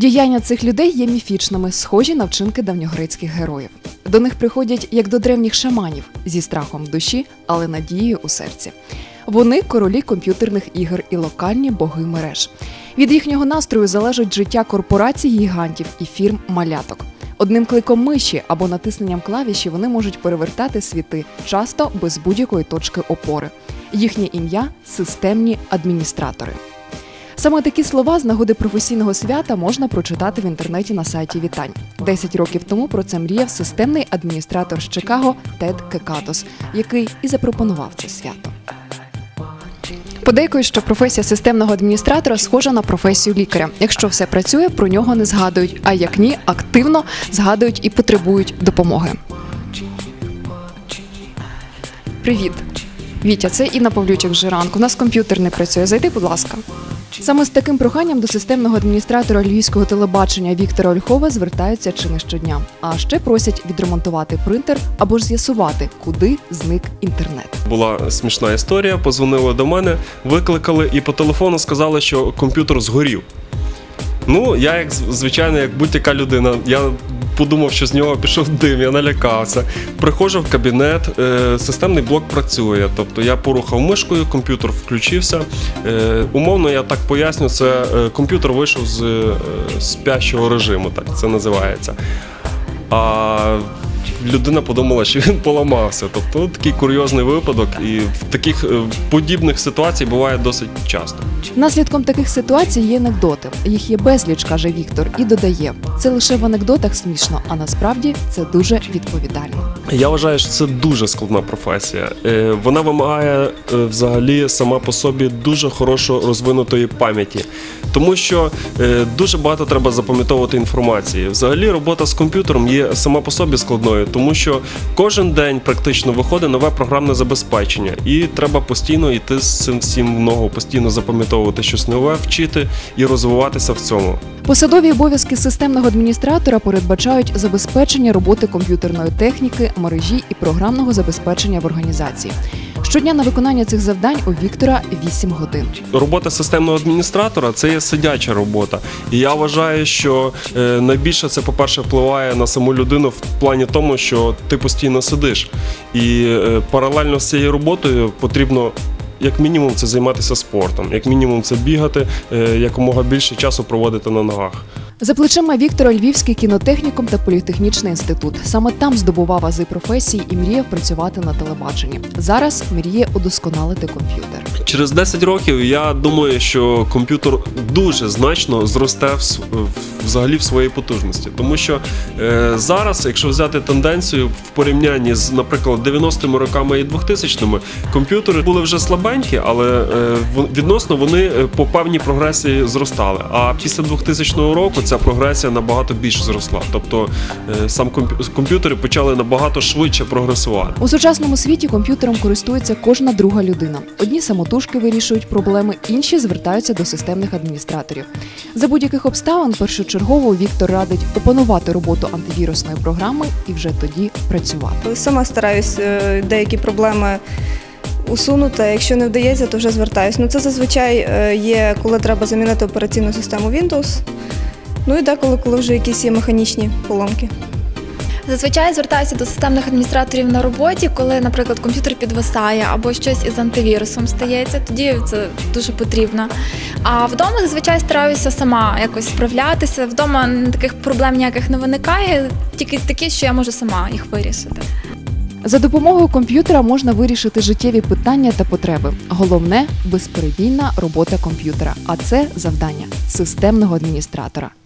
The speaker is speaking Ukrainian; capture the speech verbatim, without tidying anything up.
Діяння цих людей є міфічними, схожі на вчинки давньогрецьких героїв. До них приходять як до древніх шаманів, зі страхом в душі, але надією у серці. Вони – королі комп'ютерних ігор і локальні боги мереж. Від їхнього настрою залежить життя корпорацій-гігантів і фірм-маляток. Одним кликом миші або натисненням клавіші вони можуть перевертати світи, часто без будь-якої точки опори. Їхнє ім'я – системні адміністратори. Саме такі слова з нагоди професійного свята можна прочитати в інтернеті на сайті вітань. Десять років тому про це мріяв системний адміністратор з Чикаго Тед Кекатос, який і запропонував це свято. Подейкують, що професія системного адміністратора схожа на професію лікаря. Якщо все працює, про нього не згадують, а як ні, активно згадують і потребують допомоги. Привіт! Вітя, це Інна Павлючик з ранку. У нас комп'ютер не працює. Зайди, будь ласка. Саме з таким проханням до системного адміністратора львівського телебачення Віктора Ольхова звертаються чи не щодня. А ще просять відремонтувати принтер або ж з'ясувати, куди зник інтернет. Була смішна історія, позвонили до мене, викликали і по телефону сказали, що комп'ютер згорів. Ну, я, як звичайно, як будь-яка людина, я подумав, що з нього пішов дим, я налякався. Приходжу в кабінет, е, системний блок працює, тобто я порухав мишкою, комп'ютер включився. Е, умовно, я так поясню, це е, комп'ютер вийшов з е, спящого режиму, так це називається. А людина подумала, що він поламався. Тобто такий курйозний випадок, і в таких подібних ситуацій буває досить часто. Наслідком таких ситуацій є анекдоти. Їх є безліч, каже Віктор, і додає. Це лише в анекдотах смішно, а насправді це дуже відповідально. Я вважаю, що це дуже складна професія. Вона вимагає взагалі сама по собі дуже хорошо розвинутої пам'яті. Тому що дуже багато треба запам'ятовувати інформації. Взагалі робота з комп'ютером є сама по собі складною, тому що кожен день практично виходить нове програмне забезпечення. І треба постійно йти з цим всім в ногу, постійно запам'ятовувати щось нове, вчити і розвиватися в цьому. Посадові обов'язки системного адміністратора передбачають забезпечення роботи комп'ютерної техніки, мережі і програмного забезпечення в організації. Щодня на виконання цих завдань у Віктора вісім годин. Робота системного адміністратора – це є сидяча робота. І я вважаю, що е, найбільше це, по-перше, впливає на саму людину в плані тому, що ти постійно сидиш. І е, паралельно з цією роботою потрібно як мінімум це займатися спортом, як мінімум це бігати, е, якомога більше часу проводити на ногах. За плечима Віктора Львівський кінотехнікум та політехнічний інститут. Саме там здобував ази професії і мріяв працювати на телебаченні. Зараз мріє удосконалити комп'ютер. Через десять років я думаю, що комп'ютер дуже значно зросте в, взагалі в своїй потужності. Тому що е, зараз, якщо взяти тенденцію в порівнянні з, наприклад, дев'яностими роками і двохтисячними, комп'ютери були вже слабенькі, але е, відносно вони по певній прогресії зростали. А після двохтисячного року ця прогресія набагато більше зросла. Тобто е, сам комп'ютери почали набагато швидше прогресувати. У сучасному світі комп'ютером користується кожна друга людина. Одні самотужки вирішують проблеми, інші звертаються до системних адміністраторів. За будь-яких обставин першочергово Віктор радить опанувати роботу антивірусної програми і вже тоді працювати. Сама стараюсь деякі проблеми усунути, якщо не вдається, то вже звертаюсь. Ну, це зазвичай є, коли треба замінити операційну систему Windows, ну і деколи, коли вже якісь є механічні поломки. Зазвичай звертаюся до системних адміністраторів на роботі, коли, наприклад, комп'ютер підвисає або щось із антивірусом стається, тоді це дуже потрібно. А вдома зазвичай стараюся сама якось справлятися, вдома таких проблем ніяких не виникає, тільки такі, що я можу сама їх вирішити. За допомогою комп'ютера можна вирішити життєві питання та потреби. Головне – безперебійна робота комп'ютера, а це завдання системного адміністратора.